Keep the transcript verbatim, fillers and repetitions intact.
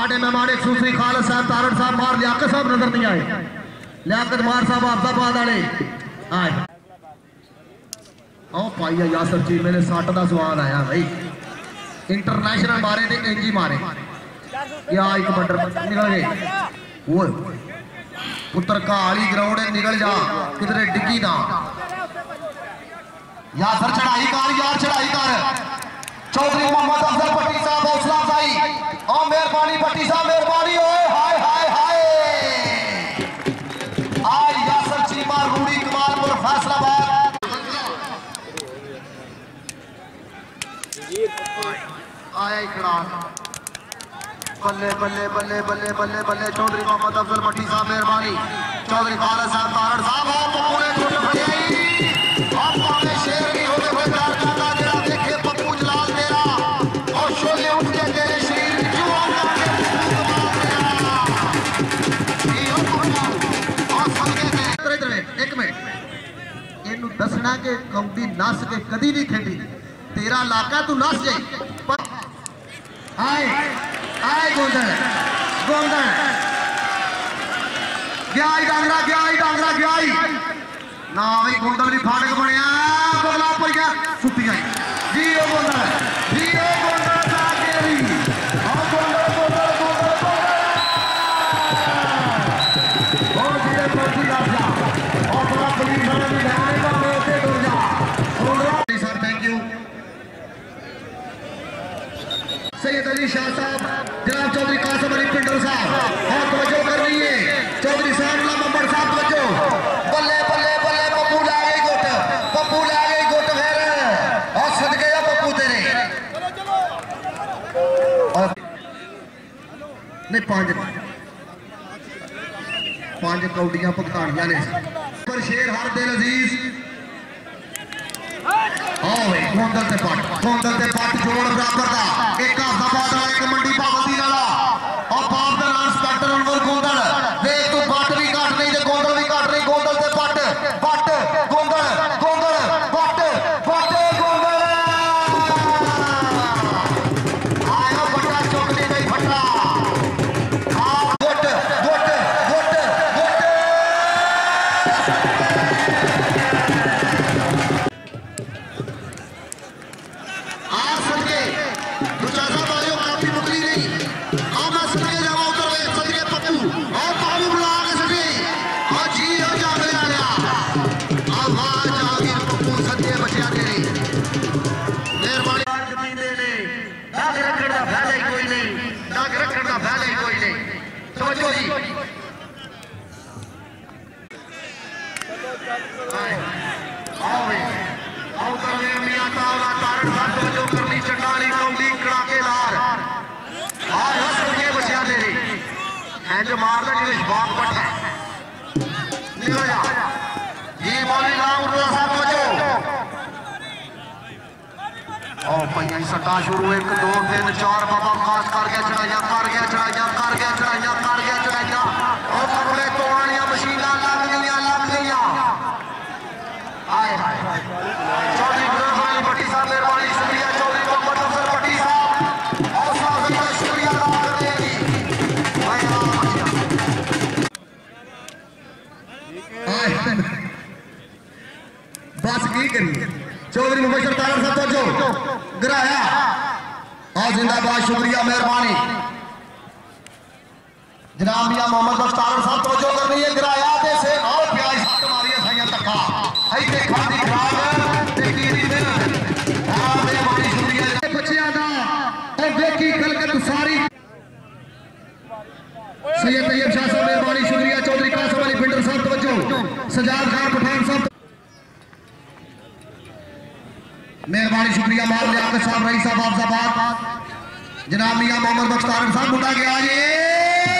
साढ़े मेहमान एक सूसरी खालिद साहब तारड़ साहब मार लियाकत साहब नजर नहीं आए। लियाकत मार साहब अब्दाबाद वाले आए। ओ भाई यासर जी मेरे सट का स्वाद आया भाई। इंटरनेशनल मारे थे इंजी मारे क्या एक बंडर निकल गए। वो पुत्र काली ग्राउंड है निकल जा किधरे डिग्गी ना। यासर चढ़ाई कर यार चढ़ाई कर। चौधरी मोहम्मद अफजल पट्टी साहब हौसला अफजाई और मेहरबानी पट्टी साहब मेहरबानी। ओए हाय हाय हाय आज यासर चीमा रूड़ी कमालपुर फैसलाबाद आया ही खड़ा। बल्ले बल्ले बल्ले बल्ले बल्ले बल्ले चौधरी मोहम्मद अफजल पट्टी साहब मेहरबानी। चौधरी खालिद साहब तारड़ साहब और पूरे छोटे भैया आप पावे शेर नहीं होते हुए प्यार करता तेरा देखे पप्पू जलाल तेरा और शोले उठ के तेरे शरीर क्यों आता है ये हो पप्पू और संगे से इधर इधर एक मिनट इनु दसना के कौडी नस के कदी नहीं खेडी तेरा इलाका तू नस जाए। आए आए गोंदल गोंदल गया डांगरा गया डांगरा गया ना भाई गोंदल भी फाटक बनया बदला पर गया सुती गई जी ओ गोंदल जी ओ गोंदल सा केरी ओ गोंदल गोंदल गोंदल ओ जी कोठी आ जा और बड़ा पुलिस वाले भी लगाने का मैं से डर जा Gondal sir thank you. Syed Ali Shah साहब जनाब चौधरी कासिम अली पिंडर साहब और तवज्जो कर रही है। चौधरी साहब मोहम्मद साहब तवज्जो बल्ले बल्ले बल्ले पप्पू ला गई गोट पप्पू ला गई गोट फिर और सदके जा पप्पू तेरे और नहीं पांच पांच कौडियां भुगतानियां ने पर शेर हर दिल अजीज गोंदल ते पट गोंदल ते पट जोड़ बराबर दा एक हफ्ताबाद वाला एक मंडी पाबंदी वाला और बाप दा नाम इंस्पेक्टर अनवर गोंदल देख तू पट भी काट नहीं ते गोंदल भी काट नहीं। गोंदल ते पट पट गोंदल गोंदल पट पट गोंदल आया बड़ा चौकली नहीं फटा आ गुट गुट गुट गुट मारदा जिवेश बाग पट है निकल जा ये मौलवी नाम उर्दू साहब बचो ओ भैया सट्टा शुरू एक दो तीन चार बाबा खास कर गया चढ़ाइया कर गया चढ़ाइया कर गया चढ़ाइया कर गया चढ़ाइया और कपड़े तोड़निया मशीना लग गई लग गई आए चौधरी गुरबानी पट्टी साहब मेहरबानी शुक्रिया। चौधरी मोहम्मद अफजल पट्टी साहब हौसला अफजाई शुक्रिया अदा करते हैं बस की करिए। चौधरी मुबशर तारड़ साहब तो जो गिराया और जिंदाबाद शुक्रिया मेहरबानी जनाब मियां मोहम्मद बख्श तारड़ साहब तो जो कर रही है गिराया ते से और प्याज सट मारिया साइया तक्का आई ते खादी खराब ते कीरी दिन हां मेहरबानी शुक्रिया बच्चियां दा और देखी कलकत सारी सैयद तैयब शाह साहब मेहरबानी शुक्रिया। चौधरी कासिम अली पिंडर साहब तवज्जो सजाद खान पठान साहब मेहरबानी शुक्रिया। मार लियाकत साहब रईस साहब अब्दाबाद जनाब मियां मोहम्मद बख्श तारड़ साहब मुंडा गया जी